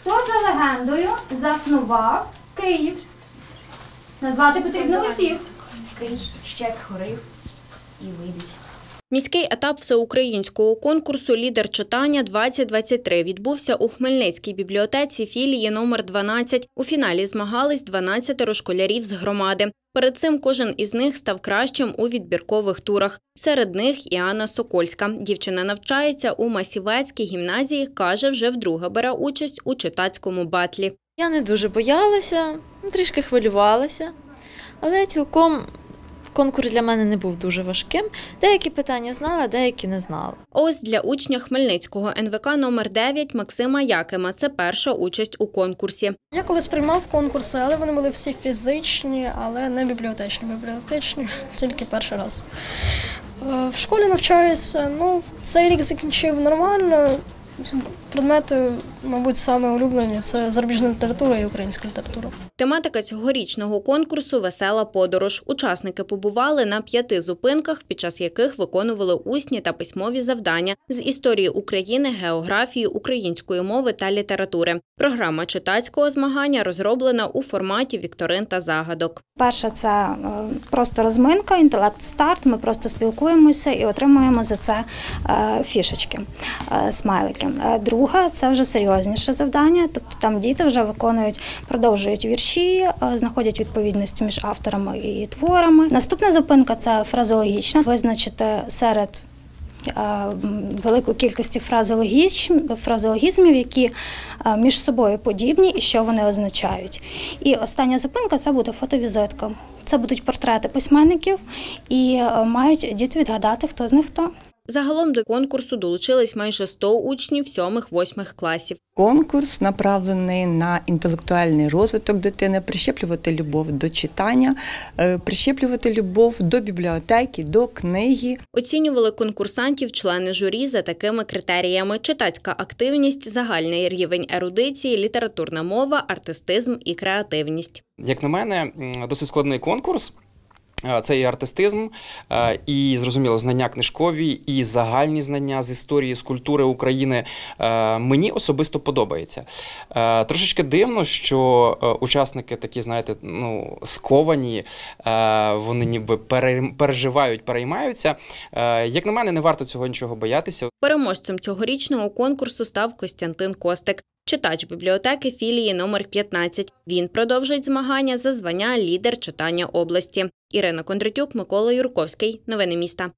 Хто за легендою заснував Київ? Назвати потрібно усіх. Щек, Хорив і Либідь. Міський етап всеукраїнського конкурсу «Лідер читання-2023» відбувся у Хмельницькій бібліотеці філії номер 12. У фіналі змагались 12 школярів з громади. Перед цим кожен із них став кращим у відбіркових турах. Серед них і Анна Сокольська. Дівчина навчається у Масівецькій гімназії, каже, вже вдруге бере участь у читацькому батлі. Я не дуже боялася, трішки хвилювалася, але цілком конкурс для мене не був дуже важким. Деякі питання знала, деякі не знала. Ось для учня Хмельницького НВК номер 9 Максима Якима це перша участь у конкурсі. Я колись приймав конкурси, але вони були всі фізичні, але не бібліотечні. Бібліотечні тільки перший раз. В школі навчаюся, цей рік закінчив нормально. Предмети, мабуть, саме улюблені – це зарубіжна література і українська література. Тематика цьогорічного конкурсу «Весела подорож». Учасники побували на 5 зупинках, під час яких виконували усні та письмові завдання з історії України, географії, української мови та літератури. Програма читацького змагання розроблена у форматі вікторин та загадок. Перша – це просто розминка, інтелект-старт. Ми просто спілкуємося і отримуємо за це фішечки, смайлики. Друга – це вже серйозніше завдання, тобто там діти вже продовжують вірші, знаходять відповідності між авторами і творами. Наступна зупинка – це фразеологічна. Визначити серед великої кількості фразеологізмів, які між собою подібні і що вони означають. І остання зупинка – це буде фотовізитка. Це будуть портрети письменників і мають діти відгадати, хто з них хто. Загалом до конкурсу долучились майже 100 учнів 7-8 класів. Конкурс направлений на інтелектуальний розвиток дитини, прищеплювати любов до читання, прищеплювати любов до бібліотеки, до книги. Оцінювали конкурсантів члени журі за такими критеріями: читацька активність, загальний рівень ерудиції, літературна мова, артистизм і креативність. Як на мене, досить складний конкурс. Це і артистизм, і, зрозуміло, знання книжкові, і загальні знання з історії, з культури України. Мені особисто подобається. Трошечки дивно, що учасники такі, знаєте, сковані, вони ніби переживають, переймаються. Як на мене, не варто цього нічого боятися. Переможцем цьогорічного конкурсу став Костянтин Костик, читач бібліотеки філії номер 15. Він продовжить змагання за звання «Лідер читання області». Ірина Кондратюк, Микола Юрковський. Новини міста.